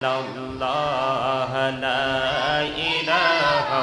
ইল্লাল্লাহ লা ইলাহা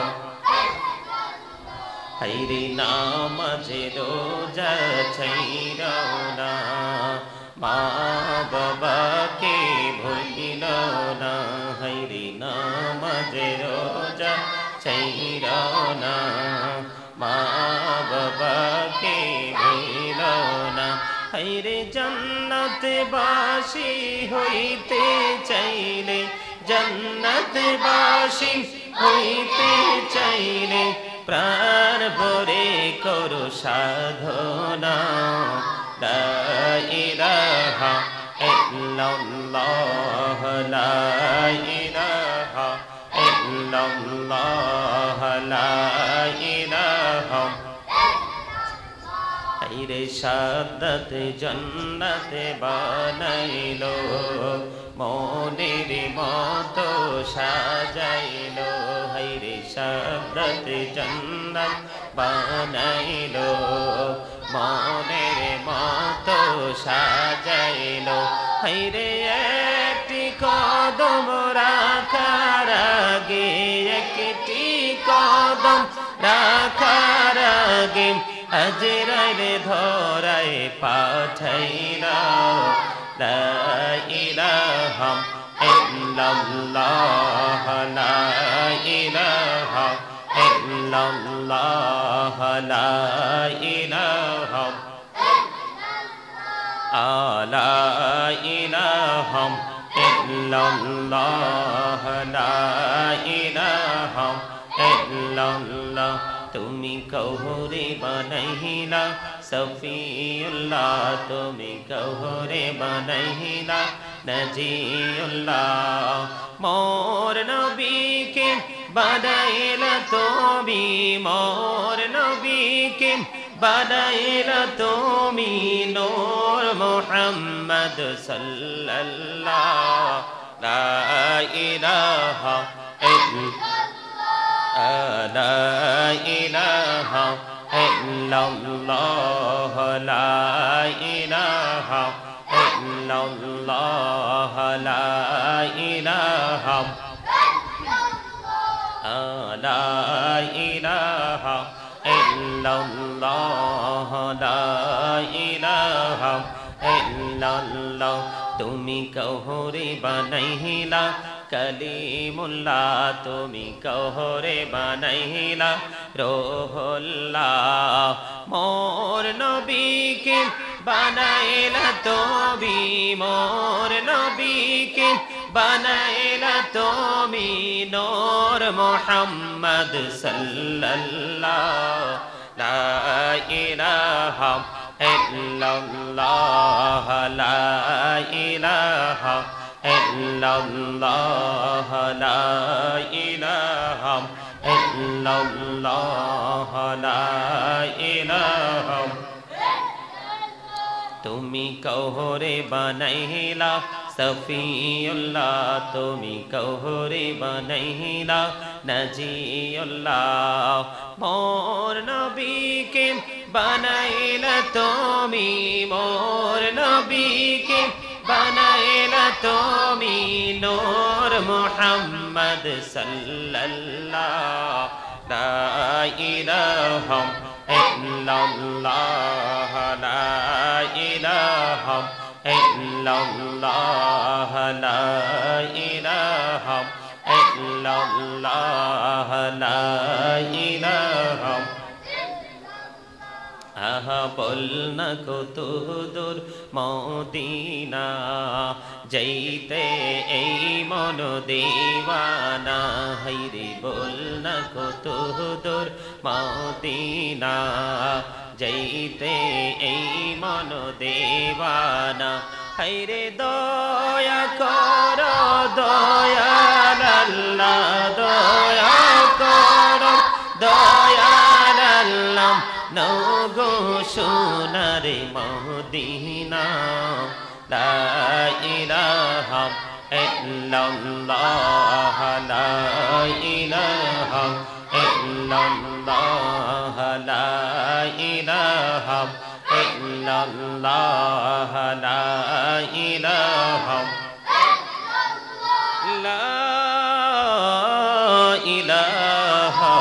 হায়রে নামাজে রোজা ছাইরাও না মা বাবাকে ভুলিও না হায়রে নামাজে রোজা ছাইরাও না মা বাবাকে ভুলিও না হায়রে জান্নাতবাসী হইতে চাইলে জান্নাতবাসী হইতে চাইলে প্রাণ ভরে করো সাধনা লা ইলাহা ইল্লাল্লাহ লা ইলাহা ইল্লাল্লাহ লা ইলাহা হায়রে সাদাত জান্নাত বানাইলো মনের মতো সাজাইলো হায়রে সাদাত জান্নাত বানাইলো মনের মতো সাজাইলো হায়রে একটি কদম রাখার আগে একটি কদম রাখার আগে আজরাইল ধরায় পাঠাইলা লা ইলাহা ইল্লাল্লাহ লা ইলাহা ইল্লাল্লাহ লা ইলাহা লা ইলাহা ইল্লাল্লাহ লা ইলাহা ইল্লাল্লাহ তুমি কহরে বানাইলা সফিউল্লাহ তুমি কহরে বানাইলা নজিউল্লাহ মোর নবীকে বানাইলা তুমি মোর নবীকে বানাইলা তুমি নূর মুহাম্মদ সাল্লাল্লাহ লা ইলাহা লা ইলাহা ইল্লাল্লাহ লা ইলাহা ইল্লাল্লাহ লা ইলাহা লা ইলাহা ইল্লাল্লাহ লা ইলাহা ইল্লাল্লাহ তুমি কহরে বানাইলা কলিমুল্লাহ তুমি কহরে বানাইলা রোহুল্লাহ মোর নবীকে বানাইলা তুমি মোর নবীকে বানাইলা তুমি নূর মুহাম্মদ সাল্লাল্লাহ লা ইলাহা ইল্লাল্লাহ লা ইলাহা ইল্লাল্লাহ লা ইলাহা ইল্লাল্লাহ লা ইলাহা তুমি কহরে বানাইলা সফিউল্লাহ তুমি কহরে বানাইলা নজিউল্লাহ মোর নবীকে বানাইলা তুমি মোর নবীকে বানাইলা তুমি নূর মুহাম্মদ সাল্লাল্লাহ লা ইলাহা ইল্লাল্লাহ লা ইলাহা ইল্লাল্লাহ লা ইলাহা ইল্লাল্লাহ লা ইলাহা আহা বলনা কত দূর মদিনা যাইতে এই মন দেওয়ানা হায়রে বলনা কত দূর মদিনা যাইতে এই মন দেওয়ানা হায়রে দয়া কর দয়াল আল্লাহ দয়া কর দয়াল আল্লাহ নগো সোনারে মদিনা লা ইলাহা ইল্লাল্লাহ লা ইলাহা ইল্লাল্লাহ লা ইলাহা ইল্লাল্লাহ লা ইলাহা লা ইলাহা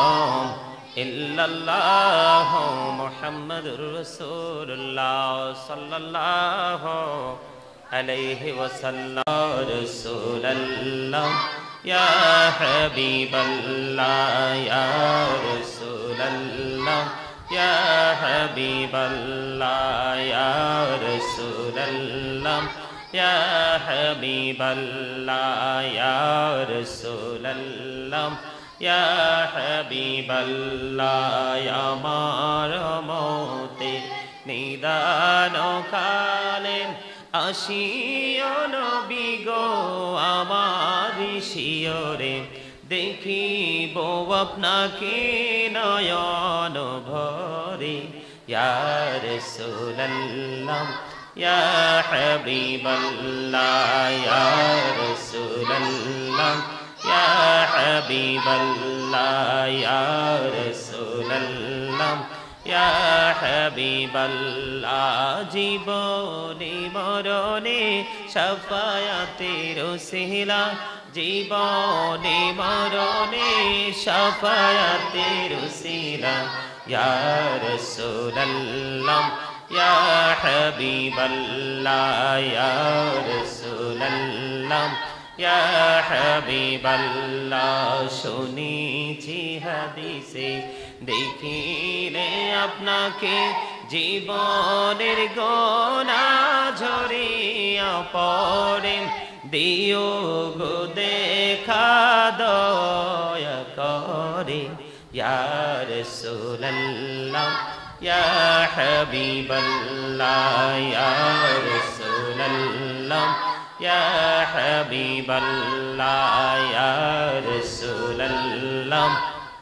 ইল্লাল্লাহ মুহাম্মাদুর রাসূলুল্লাহ সাল্লাল্লাহু আলাইহি ওয়াসাল্লাম রাসূলুল্লাহ ইয়া হাবিবাল্লাহ ইয়া রাসূলুল্লাহ ইয়া হাবিবাল্লাহ ইয়া রাসূলুল্লাহ ইয়া হাবিবাল্লাহ ইয়া রাসূলুল্লাহ ইয়া হাবিবাল্লাহ আমার মতে নিদান কালে আসিও নবী গো আমার শিয়রে দেখিব আপনাকে নয়ন ভরে ইয়া রাসূলুল্লাহ ইয়া হাবিবাল্লাহ ইয়া রাসূলুল্লাহ ইয়া হাবিবাল্লাহ ইয়া রাসূলুল্লাহ ইয়া হাবিবাল্লাহ জীবনে মরণে শাফায়াতের ওসিলা জীবনে মরণে শাফায়াতের ওসিলা ইয়া রাসূলুল্লাহ ইয়া হাবিবাল্লাহ ইয়া রাসূলুল্লাহ ইয়া হাবিবাল্লাহ শুনেছি হাদিসে দেখিলে আপনাকে জীবনের গোনা ঝরিয়া পড়ে দিও গো দেখা দয়া করে ইয়া রাসূলুল্লাহ ইয়া হাবিবাল্লাহ ইয়া রাসূলুল্লাহ ইয়া হাবিবাল্লাহ ইয়া রাসূলুল্লাহ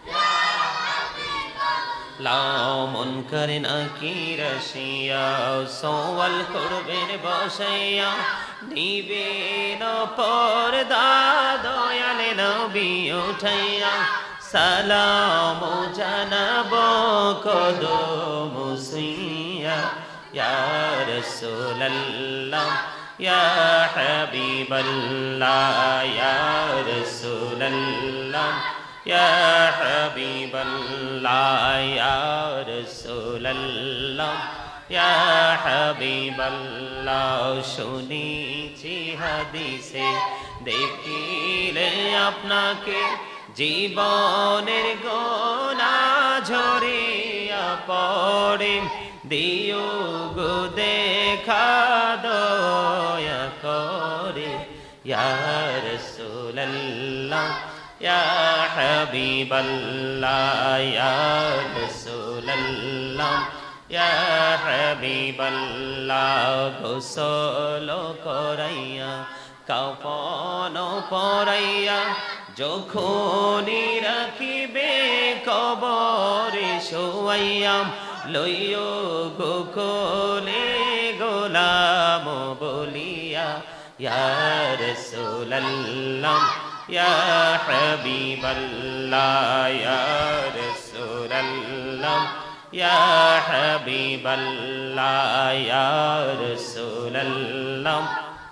লামন করেন আকির শিয়া সওয়াল করবেন বসাইয়া নিবেন পর্দা দয়াল নবী উঠাইয়া সালাম জানাব কদম সুইয়া ইয়া রাসূলুল্লাহ ইয়া হাবিবাল্লাহ ইয়া রাসূলুল্লাহ ইয়া হাবিবাল্লাহ ইয়া রাসূলুল্লাহ ইয়া হাবিবাল্লাহ শুনেছি হাদিসে দেখিলে আপনাকে জীবনের গোনা ঝরিয়া পড়ে দিও গো দেখা দয়া করে ইয়া রাসূলুল্লাহ ইয়া হাবিবাল্লাহ ইয়া রাসূলুল্লাহ ইয়া হাবিবাল্লাহ গোসল করাইয়া কাফন পরাইয়া যখনই রাখিবে কবরে শোয়াইয়া লইও গো কোলে গোলাম বলিয়া ইয়া রাসূলুল্লাহ ইয়া হাবিবাল্লাহ ইয়া রাসূলুল্লাহ ইয়া হাবিবাল্লাহ ইয়া রাসূলুল্লাহ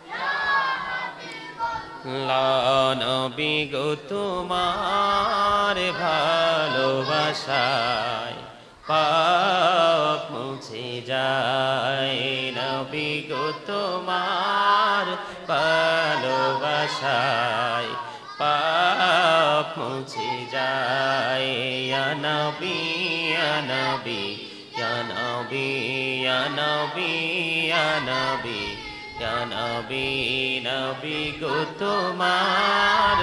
নবী গো তোমার ভালোবাসায় পাপ মুছে যায় নবী গো তোমার ভালোবাসায় পাপ মুছে যায় ইয়া নবী ইয়া নবী ইয়া নবী ইয়া নবী ইয়া নবী ইয়া নবী নবী গো তোমার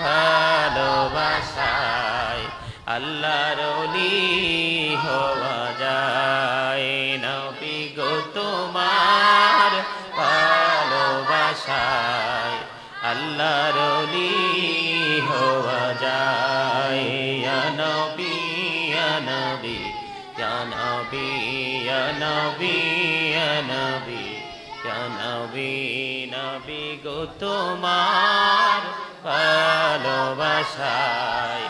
ভালোবাসায় আল্লাহর ওলি হওয়া যায় নবী গো তোমার ভালোবাসায় আল্লাহর ওলি হওয়া যায় ইয়া নবী ইয়া নবী ইয়া নবী ইয়া নবী ইয়া নবী ইয়া নবী নবী গো তোমার ভালোবাসায়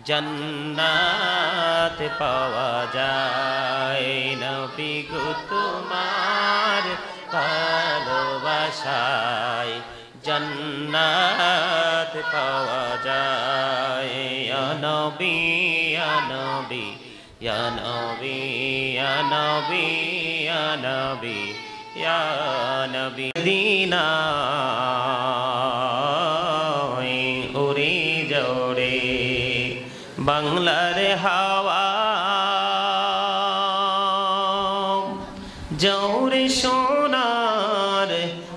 জান্নাত পাওয়া যায় নবী গো তোমার ভালোবাসায় জান্নাত পাওয়া যায় ইয়া নবী ইয়া নবী ইয়া নবী ইয়া নবী ইয়া নবী ইয়া নবী মদিনা উড়ে জোড়ে বাংলার হাওয়া জোরে সোনার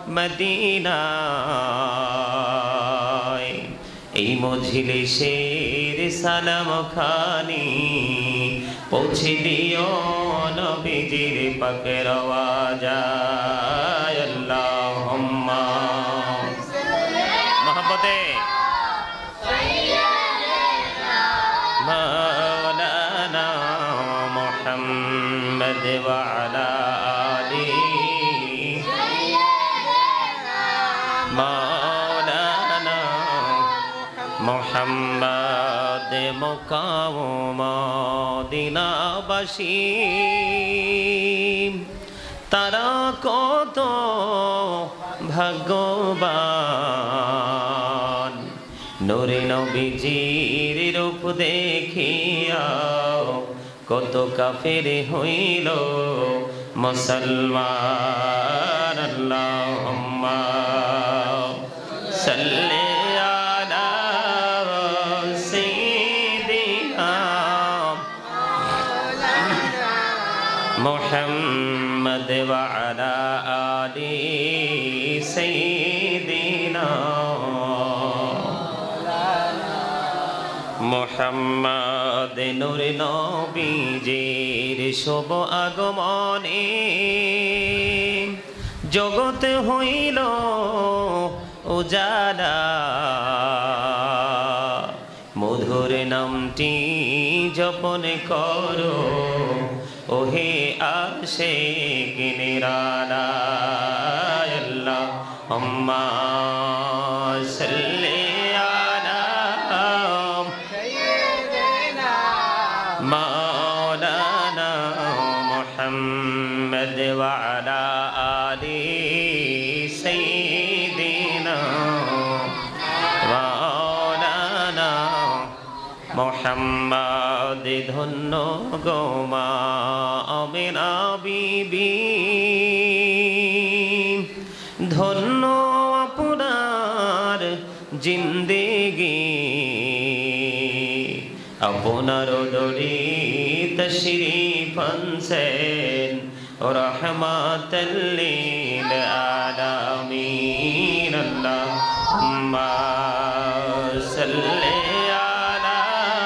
মদিনায় এই মজলিসের সালাম খানি পৌঁছে দিও নবীজির পাকের আওয়াজায় আল্লাহুম্মা মহব্বতে মাওলানা মুহাম্মদ ওয়া আলা মাওলানা মুহাম্মদ মুকাম মদিনাবাসী তারা কত ভাগ্যবান নূরে নবীজির রূপ দেখিয়া কত কাফের হইল মুসলমান আল্লাহুম্মা সাল্লি আলা সাইয়্যিদিনা মুহাম্মদ ওয়া আলা আলি সাইয়্যিদিনা মুহাম্মদ নূরে নবীজির শুভ আগমনে জগৎ হইল উজালা মধুর নামটি জপন করো ওহে আশিক নিরালা আল্লাহুম্মা সাল্লি আলা মাওলানা মুহাম্মদ ওয়া আলা আলি সাইয়্যিদিনা মাওলানা মুহাম্মদ ধন্য গো মা আমিনা বিবি ধন্য আপনার জিন্দেগি আপনার দরি তশরিফ আনছেন রহমাতাল লিল আলামিন আল্লাহুম্মা সাল্লি আলা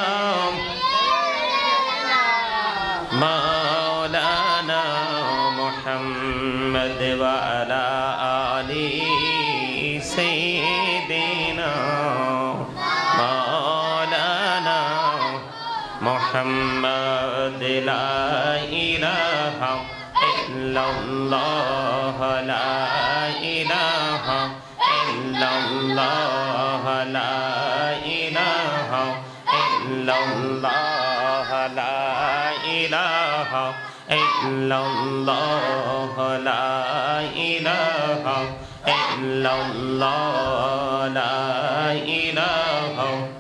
মাওলানা মুহাম্মদ ওয়া আলা আলি সাইয়্যিদিনা মাওলানা মুহাম্মদ লা ইলাহা ইল্লাল্লাহ লা ইলাহা ইল্লাল্লাহ লা ইলাহা ইল্লাল্লাহ লা ইলাহা ইল্লাল্লাহ লা ইলাহা ইল্লাল্লাহ লা ইলাহা